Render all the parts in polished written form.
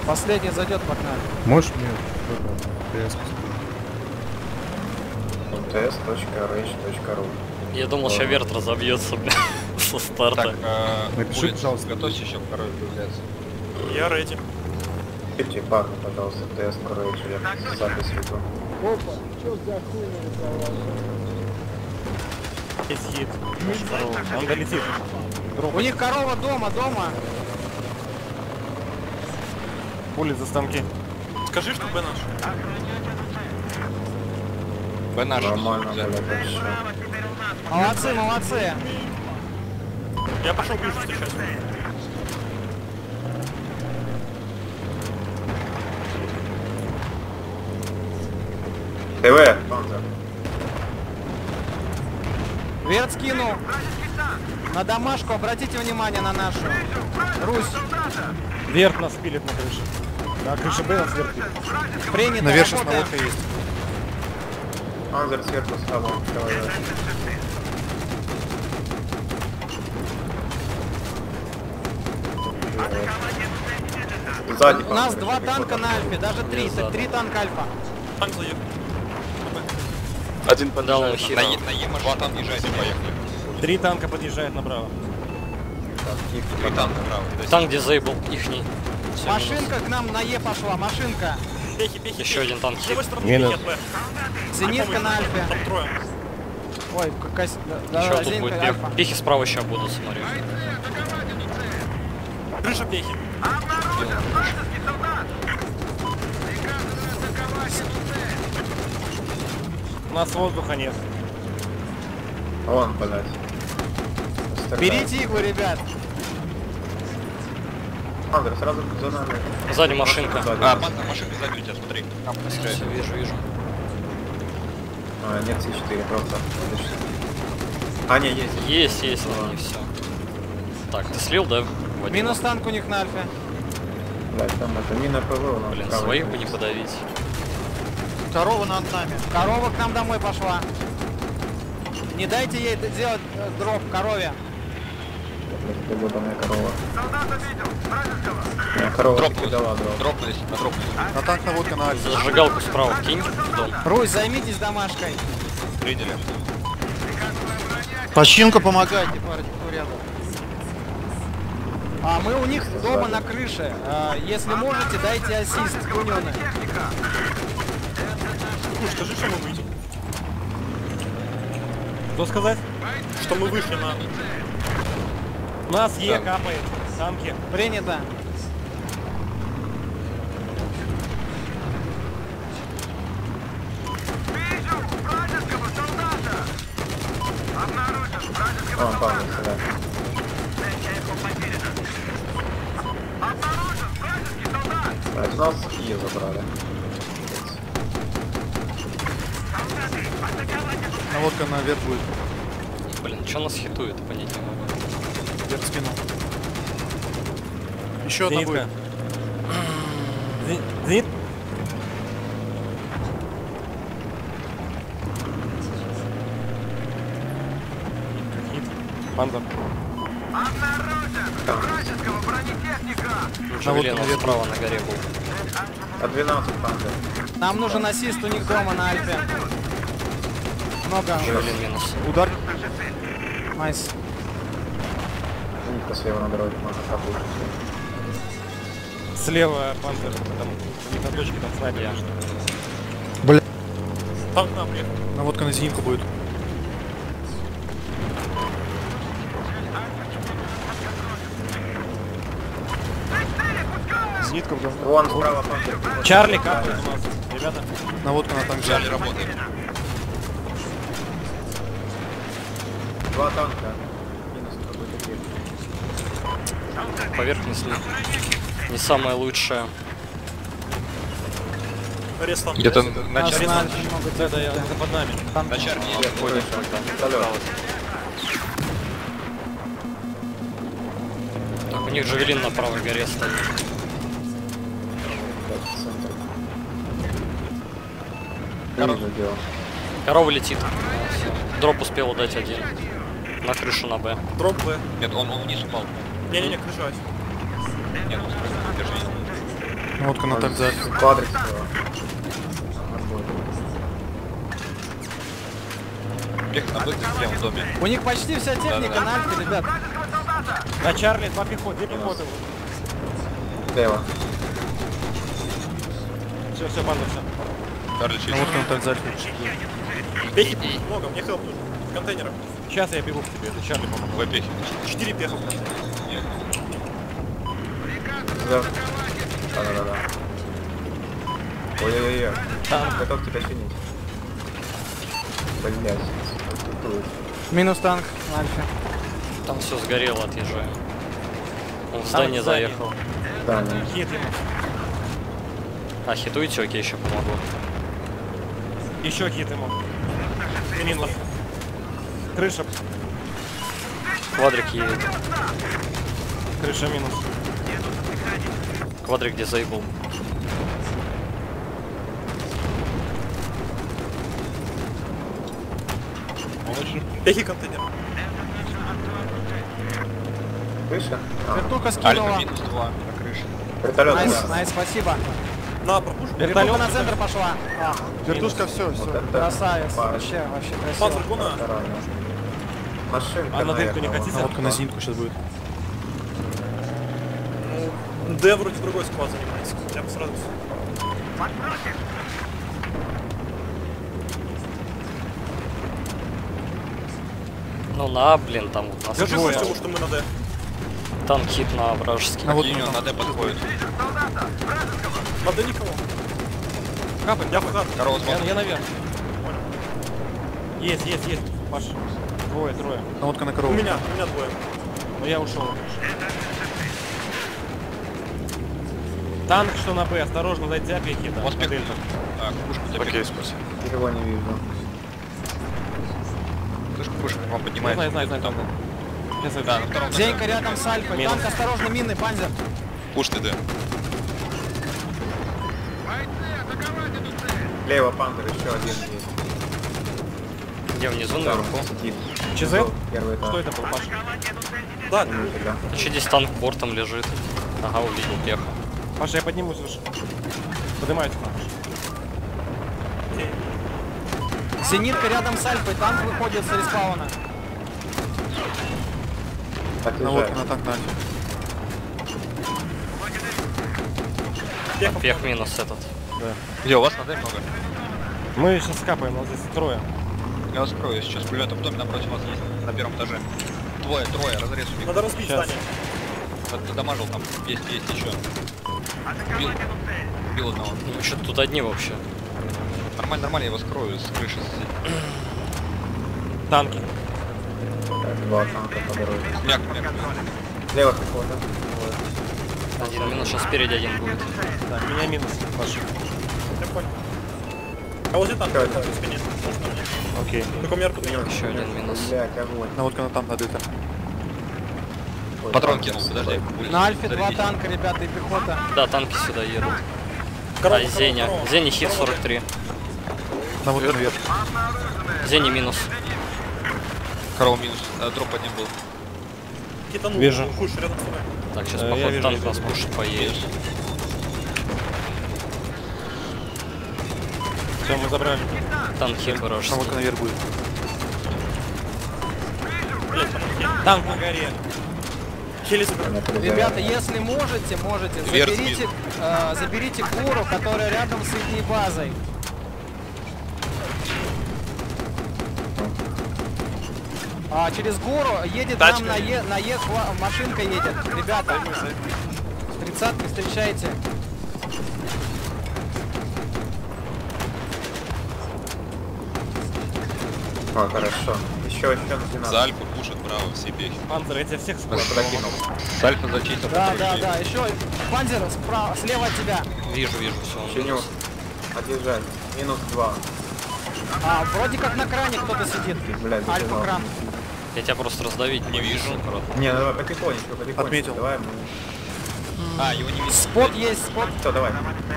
Последний зайдет, погнали. Можешь мне ТС? ts.rage.ru. Я думал, сейчас верт разобьется, бля, со старта. Так, Напиши, улица, пожалуйста. готовься еще второй появляется. Я реди. Пишите парни, пожалуйста, ts.rage, я запись веду. Опа, что за хуй нарисовал? Есть хит. Он долетит. У них корова дома. Пули за станки. Скажи, что Б наш. Б наш. Нормально, блядь, вообще. Молодцы. Я пошел ближе встречать. ТВ, Панзер. Верт скинул. На домашку обратите внимание на нашу. Русь. Верт нас пилит на крыше. На крыше Б нас верт пилит. Принято. Наверх сейчас работаем. наводка есть. Панзер сверху слабо. Сзади У нас Панзер, 2 еще танка бегут. на Альфе, даже 3. Сзади. 3 танка Альфа. Танк заехал. Один Дал подъезжает. хера. На Ема 2 танка езжайте, поехали. 3 танка подъезжают направо. Так, тихо, 3 танка право. Танк дизейбл, ихний. Всё, Машинка к нам на Е пошла, машинка. Пехи. Еще один танк С хит. левой стороны Минус. пехи от Б. Зенитка на Альфе. Там трое. Ой, какая... Еще тут зенитка будет Альфа. пехи справа еще будут, смотрю. Крыша пехи. У нас воздуха нет. Вон, блядь. Берите иглу, ребят. Панзер, сразу за нами. Сзади машинка. Сзади. Панцер машинка сзади у тебя, смотри. Все, вижу. Нет, С4, просто. А, не, есть. Есть, не все. Так, ты слил, да? Вадим? Минус танк у них на Альфе. Блядь, там это мина ПВ у нас. Блин, правый. своих бы не подавить. Корова над нами. Корова к нам домой пошла. Не дайте ей делать дроп корове. Блядь, где там моя корова? Моя корова Дропнулись. дала дроп. Дропнулись. На танк наводка на Альфа. Зажигалку справа кинь в дом. Русь, займитесь домашкой. Приняли. Починку помогайте, парни, кто рядом. А мы у них дома на крыше. Если можете, дайте ассист. Кунёны. Скажи, что мы выйдем. Что сказать? Что мы вышли на... У нас Е капает. Танки. Принято. Вон, Панзер, сюда. Блядь, у нас Е забрали. Наводка наверх будет. Блин, что нас хитует, понять не могу. Вверх скинул. Еще одна будет. Зенит. Панзер. Джавелин он справа на горе был. А 12 Панзер. Нам нужен ассист у них дома на Альфе. Много. Джавелин минус. Удар. Найс. Нитка слева на дороге, можно капнуть. Слева Панзер. Там у них на точке там снайпер. Я. Бля. Танк нам приехал. Наводка на зенитку будет. Зенитка в дом. Вон справа Панзер. Чарли капает у нас. Ребята. Наводка на танк. Жали работает. 2 танка. Минус какой-то тип. Поверх несли. Не самое лучшее. Рестан. Где-то на Нас чарке. на Альфе много Это техники. это под нами. На чарке есть. Вертолет. Так, у них Джавелин на правой горе стоит. Вижу дело. Корова летит. Всё. Дроп успел дать один. На крышу на Б. Дроп Б. Нет, он вниз упал. Не-не-не, крыша. Нет, он спрыгнул. Держи. Наводка на танк за Альфой. Квадрик слева. Бег на быке прямо в доме. У них почти вся техника Да-да. на Альфе, ребят. На Чарли 2 пехоты, 2 пехоты. Слева. Все, банда, все. Чарли чист. Наводка на танк за Альфой. Пехи много, мне хелп нужен. В контейнерах. Сейчас я бегу к тебе, это Чарли, по-моему. В опехе. 4 пеха в контейнере. Нет. Да. Ой-ой-ой. Готов тебя чинить. Блять. Минус танк на Альфе. Там все сгорело, отъезжаю. Он в здание сзади. заехал. Да, не. Хит ему. А, хитуете, окей, еще помогу. Еще хит ему. Минус. Крыша. Квадрик едет. Крыша минус. Квадрик где заебал. Пехи контейнер. Крыша? Вертуха Альфа скинула. минус 2 на крыше. Вертолет. Найс, да. найс, спасибо. На, пропуш. Вертуха на центр пошла. А, Вертушка, все, Вот все. это красавец. пар. Вообще красиво. Панцер гуна. Тарана. Машинка. А на дырку не наверное, хотите? Наводка на зенитку сейчас будет. Д вроде другой склад занимается. Я бы сразу. Ну на, блин, там вот нас Держи двое. потому что мы на Д. Танк хит на вражеский. Наводка Юнион на Д подходит. На Д никого. Капай, я в хат. Корова смотрит. Я наверх. Есть. Паш. Трое. Наводка на У корову. меня двое. Но я ушел. Танк что на Б, осторожно, дайте опеки. Да, Успех. модель. А, пушку у тебя Окей, спасибо. Его не вижу. пушку вам Я поднимает. знаю. Там. Сейчас я Да, на втором Зенька этаже. рядом с Альфой. Минус. Танк, осторожно, мины, панзер. Пуш ты, да. Слева пантер, еще один есть. Где внизу Там наверху? сидит. ЧЗ? Первый этаж. Что это был, Паш? Да, Нифига. Еще здесь танк бортом лежит. Ага, увидел пеха. Паша, я поднимусь выше. Поднимаюсь, Паш. Зенитка рядом с Альфой. Танк выходит с респауна. Наводка Отъезжай. на танк на Альфе. Пех минус этот. Где, у вас на Д много? Мы сейчас капаем, нас здесь трое. Я вас скрою, сейчас пулемет в доме напротив вас есть, на первом этаже. Трое, разрез у них. Надо разбить Сейчас. Вот дамажил там, есть еще. Убил одного. Ну что тут одни вообще. Нормально, я вас скрою с крыши. Танки. Так, два танка по дороге. Мяк. Слева пехота. Один минус, сейчас спереди один будет. Так, меня минус, Паша. Я понял. А возле танка, Всё, в спине. Может, на мне. Окей. Только у меня рту минус. Еще один минус. Блять, огонь. Наводка на танк на ДТ. Ой, Патрон танк. кинул, подожди. На Альфе два Зарядись. танка, ребята, и пехота. Да, танки сюда едут. Корова, А, Зеня. корова. Зеня хит 43. Наводка наверх. Зеня минус. Корова минус. Дроп под ним был. Китанул. Вижу. Хуш, рядом с тобой. Так, сейчас Я походу вижу, танк вижу. нас пушит поедет. Все, мы забрали. Танк хит вражеский. Наводка наверх будет. Блять, там хель. Танк на горе. Хели забрали. Меня перезаряжает. Ребята, если можете, Вверх заберите гору, которая рядом с их базой. Через гору едет Тачка. нам машинка едет. Ребята, 30-ки встречайте. О, хорошо. Еще на 12. За Альфу пушат, браво, все пехи. Панцер, я тебя всех скажу. Прокинул. С Альфа зачистил. Да, еще Панзер справа, слева от тебя. Вижу, все. Чиню. Отъезжай. Минус 2. Вроде как на кране кто-то сидит. Блядь, Альфа забежал. кран. Я тебя просто раздавить не вижу. Аккуратно. Не, давай потихонечку. Отметил. Давай мы... А, его не видно. Спот есть, спот. Все, давай.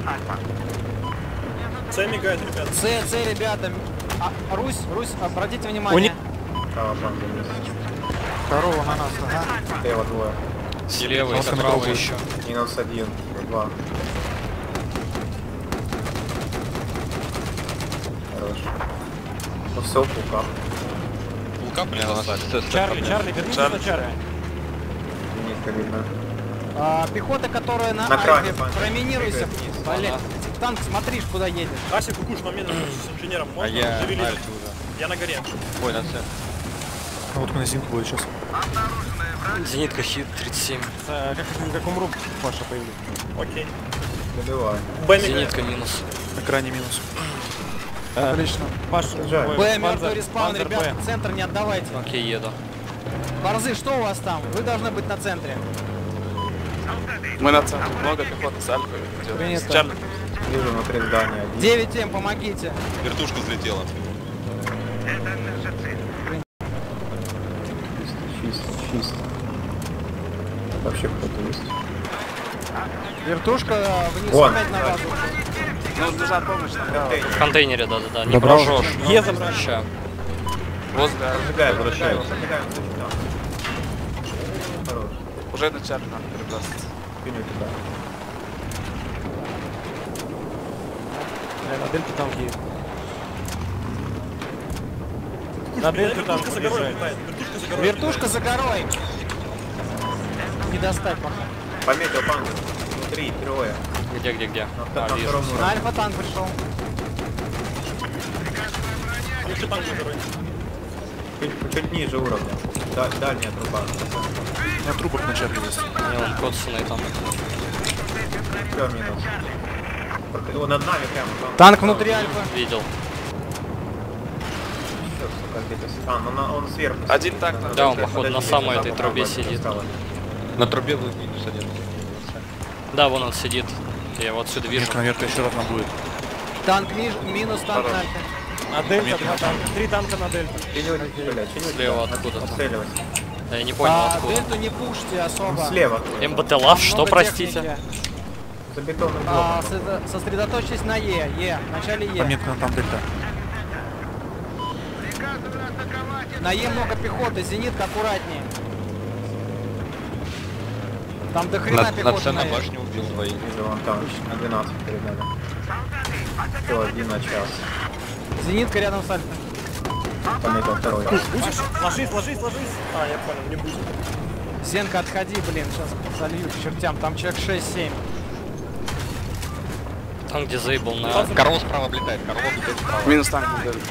С мигает, ребят. С, ребята. Русь, обратите внимание. Право пантер есть. Корова на нас, ага. Слева двое. Слева и Наводка на справа корову. еще. Минус 1. 2. Ну все, пулка. Пулка пришла. Чарли, вернись на Чарли. Зенитка видно. Пехота, которая на На кране, Альфе, Паня. проминируйся Двигает вниз. вниз. Олег, танк, смотришь, куда едешь. Ася, кукуш, на минус с инженером. А Можно? я Шевелись. на альфе уже. Я на горе. Ой, на С. Наводка на зенитку будет сейчас. Зенитка хит 37. Как умру, Паша появится. Окей. Добивай. Зенитка минус. На крайне минус. Отлично. Паша, Жаль. Б, мертвый респаун, ребят, центр не отдавайте. Окей, еду. Борзы, что у вас там? Вы должны быть на центре. Мы на центре. Много пехоты с Альфой идет. Принято. С Чарли. Вижу внутри здания. 9М, помогите. Вертушка взлетела. Чисто. Вообще кто-то есть. Вертушка вниз Вон. опять на базу. Ну, нужна помощь там. В контейнере, да-да-да. Не Добрал. прожжешь. Е забрать. Ща. Возле Зажигаем, Возвращаюсь. зажигаем. Хорош. уже на Чарли надо перебрасываться. Пиню туда. На дельте там есть. На дельте там подъезжает. Вертушка за горой. Не достать пока. Пометил панцирь. Внутри, трое. Где? На А, вижу. втором На уровне. Альфа танк пришел. Еще там на дороге. Чуть ниже уровня. Дальняя труба. На трубах на Чарли есть. Не, он коцаный там. Все, минус. Он над нами прямо. Танк внутри Альфа. Видел. Всё, сука, где-то он сверху. Один танк на Да, он, Дельте. походу, на самой этой трубе сидит. На трубе будет минус один. Да, вон он сидит. Я его отсюда вижу. Метка наверх еще раз нам будет. Танк минус танк на Альфе. На дельте 2 танка. 3 танка на дельте. Слева откуда-то. Отстреливайся. Я не понял откуда. Дельту не пушьте особо. Ну, слева. МБТ лав, что, Много простите? техники. За бетонным блоком. Сосредоточьтесь на Е. В начале Е. Пометка там дельта. На Е много пехоты, зенитка аккуратнее. Там до хрена На пехоты С на на Е. башню убил двоих. Вижу, вон там. На 12 перед нами. Все, 1 на час. Зенитка рядом с Альфой. Пометил второй. Ложись. А, я понял, не будет. Зенка, отходи, блин, сейчас залью к чертям. Там человек 6-7. Там, где заебал на... Корова справа облетает. Корова облетает справа. Минус танк на Дельте.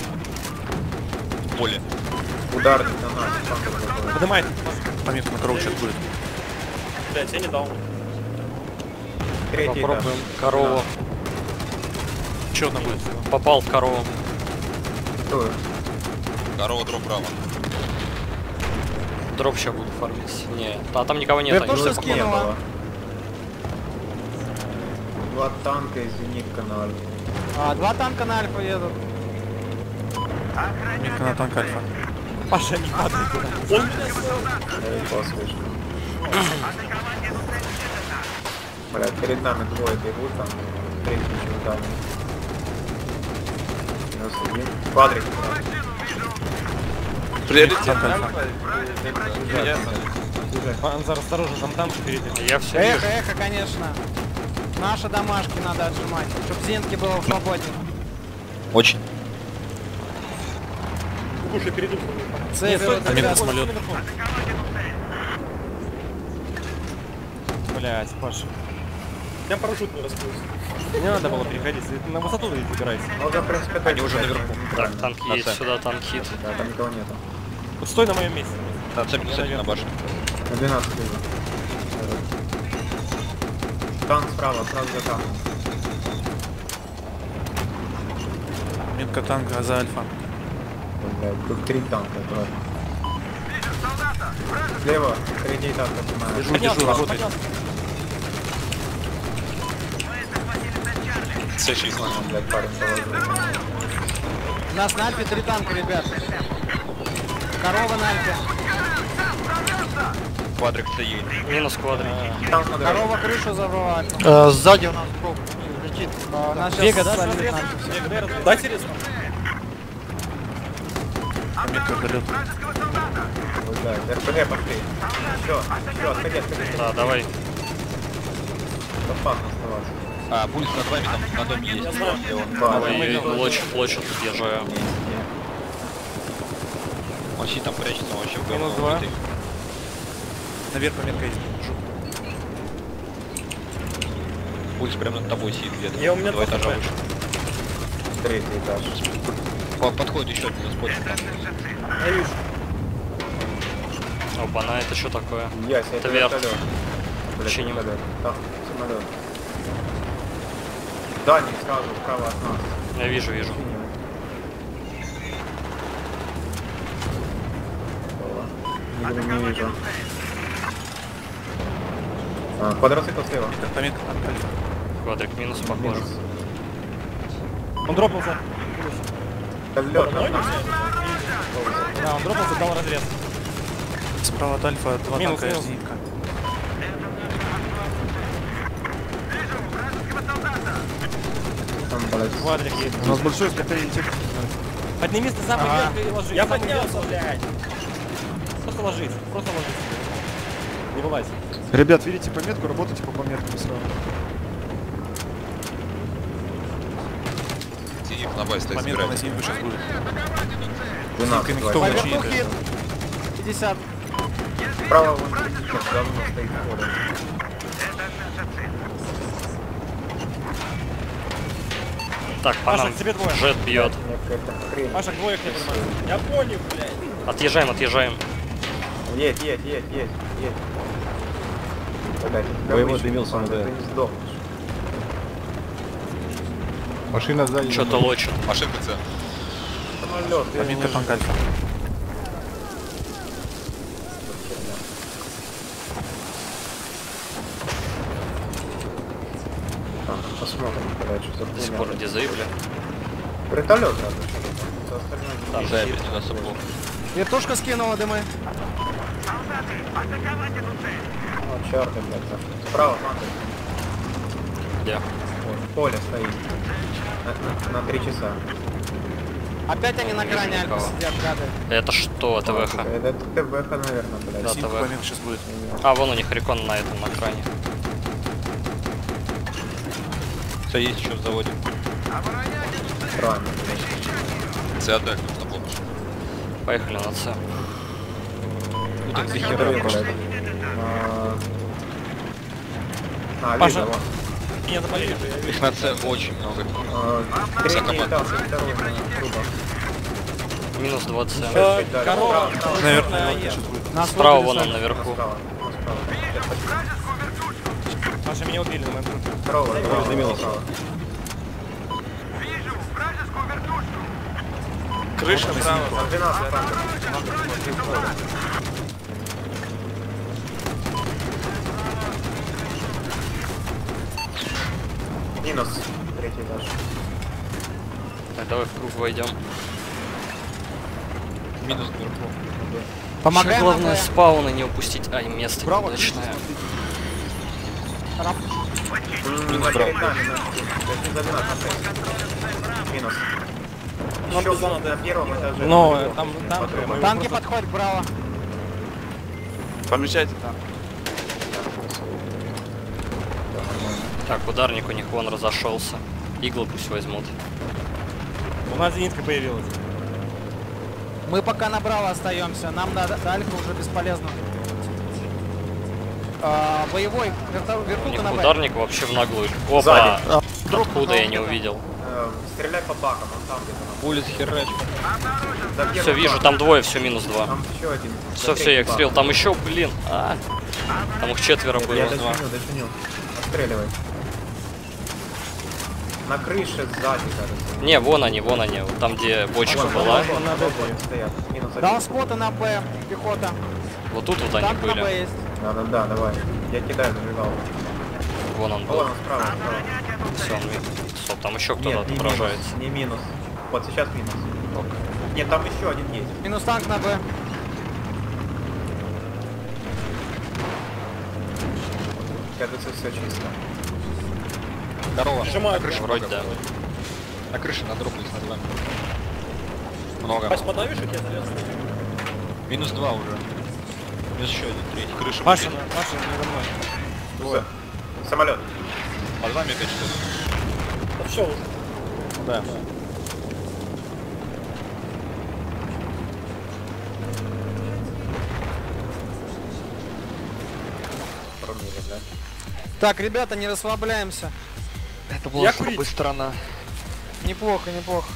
Поле. Ударник на нас. Панцирь такой. Поднимайте. Пометка на корову сейчас будет. Блять, я не дал. Третий этаж. Попробуем корову. Еще одна будет. Попал в корову. Вторую. Корова дроп право. Дроп сейчас буду фармить. Не, а там никого нет. Вертушка они скинула. Не было. 2 танка и зенитка на Альфа. 2 танка на Альфа едут. Метка на танк Альфа. Паша, не падай туда. Я его слышу. Блядь, перед нами двое бегут там. Третий чемодан. Минус 1. Квадрик. Приоритет Танк Альфа. Альфа и Дельта. Ясно. Панзар, осторожно, там танк впереди. Я все вижу. Эхо, конечно. Наши домашки надо отжимать, чтобы зенитки было свободнее. Очень. Кукуш, я перейду. Цейвер, Пометка самолет. Блять, Паша. Я парашют не раскрылся. Не надо было переходить, на высоту забирайся. Ну, да, в принципе, Они уже наверху. Так, танк На есть, С. сюда танк хит. Да, там никого нету. Вот стой на моем месте. На С минус один на башне. На 12 вижу. Танк справа, сразу за танком. Метка танка за Альфа. Блядь, тут 3 танка, брат. Слева, третий этаж поднимаю. Держу, работай. С6. Блядь, парень положил. У нас на Альфе 3 танка, ребят. Корова на Альфе. Квадрик стоит. Минус квадрик. Танк на дороге. Корова крышу забрала Альфа. Сзади у нас дроп летит. У нас сейчас Вега, да, сольют смотри. на Альфе. Дайте резко. Пометка вертолет. Ой, да, РПГ пошли. Все, отходи. Да, давай. Опасно оставаться. А, Булис над вами там на доме есть. И он Лочит, держаю. Он сидит там прячется, он вообще в Минус говно 2. убитый. Наверх пометка есть. Жук. Булис прямо над тобой сидит где-то. Я у меня 2 этажа тоже. выше. Третий этаж. Подходит еще один спотчик. Я вижу. Опа-на, это что такое? Я себе Это вверх. вертолет. Блядь, Чиним. вертолет. Там самолет. Дальний сразу справа от нас. Я вижу. Чиним. Не вижу. Квадроцикл слева. Пометка танк альфа. Квадрик минус, похоже. Минус. Он дропнулся. Лед. Да, он дропнулся, дал разрез. Справа от альфа 2 Минус, танка и минус. зенитка. Там, блядь. Квадрик есть. У нас большой спектакль. Поднимись на самый Ага. верх и ложись. Я поднялся, блядь. Просто ложись. Не вылазь. Ребят, видите пометку, работайте по пометкам сразу. Зенит на базе стоит, Пометка на собирайте. зенитку сейчас будет. 12. Зенитками кто Давай. учит? 50. Справа вон сейчас давно стоит поле. Так, по Паша, нам к тебе двое. джет бьет. Мне какая-то хрень. Паша, двое к тебе приманит. Я понял, блядь. Отъезжаем. Едь. Блядь, Воевод дымился на ты Д. не сдохнешь. Машина сзади. Что-то лочит. Машинка С. Самолет, я не Пометка танк альфа. Посмотрим, блядь, что До сих пор дизейбли. Вертолет надо, что остальное не Там Да, я щит. перейду за собой. Вертушка скинула дымы. Ну, чёрты, блядь, да. Справа танк. Где? Вот, поле стоит. На 3 часа. Опять они на грани альфа Никого. сидят, гады. Это что, ТВХ? Это ТВХ, наверное, блядь. Да, Зенитка ТВ. пометка сейчас будет. А, вон у них рекон на этом, на кране. Все есть еще в заводе. Странно, блядь. С отдать нужно помощь. Поехали на С. Ну так ты Вертолет, хера блядь. Паша. Видно, вон. Меня запалили. Их на С очень много. Третий Закопать. этаж, второй на трубах. Минус 20. Чуть дальше, Корова. справа, Наверх Наверное, пометка есть. сейчас будет. Нас Справа выбили вон он сами. наверху. справа. Сейчас почти. Паша, меня убили на моем трупе. Справа, дымился. справа. Крыша справа. 12 танков. Минус. Третий этаж. Так, давай в круг войдем. Минус наверху. Помогаем Главное нам, спауны не упустить. Ай, место Браво, неудачное. Минус перед нами. Если за 12 на 6. Минус. Нам Еще пизда надо. на первом этаже. Но там мы Танки просто- подходят, браво. Помещайте там. Так, ударник у них вон разошелся. Иглы пусть возьмут. У нас зенитка появилась. Мы пока на браво остаемся. Нам до альфа уже бесполезно. Боевой У вертушка них на Б. ударник вообще в наглую. Опа! Сзади. Откуда я не увидел? Стреляй по бакам, он там где-то. Булис херач. За первым Все, вижу, баком. там двое, все, минус 2. Там еще один. Все, я экстрел. Там еще, блин. Там их 4 было. Я дочинил. Отстреливай. На крыше сзади, кажется. Не, вон они. Вот там, где бочка Вон, была. вон, вон, стоят. Минус Дал один. спота на Б, пехота. Вот тут вот они Танк на Б были. есть. Да, давай. Я кидаю зажигал. Вон он был. Вон он справа. Все, он минус. Стоп, там еще кто-то Нет, не отображается. минус, не минус. Вот сейчас минус. Нет, там еще один есть. Минус танк на Б. Кажется, все чисто. Здорово. Прижимаю. Вроде да. На крыше надропались над вами. Много. Паш, подавишь, и тебя залез. Минус 2 уже. Минус еще один, третий. Крыша. Паша, не за мной. Самолет. Под вами опять что-то. Да все уже. Да. Промили, да? Так, ребята, не расслабляемся. Это Я курить. сторона. Неплохо, неплохо.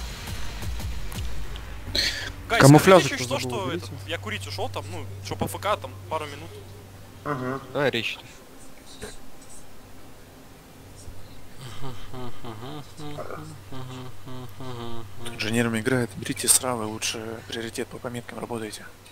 Гайс, Камуфляж скажите еще что этот, я курить ушел там, ну, что по ФК там пару минут. Угу. Давай речь. Инженерами играет, берите сравы, лучше приоритет по пометкам работайте.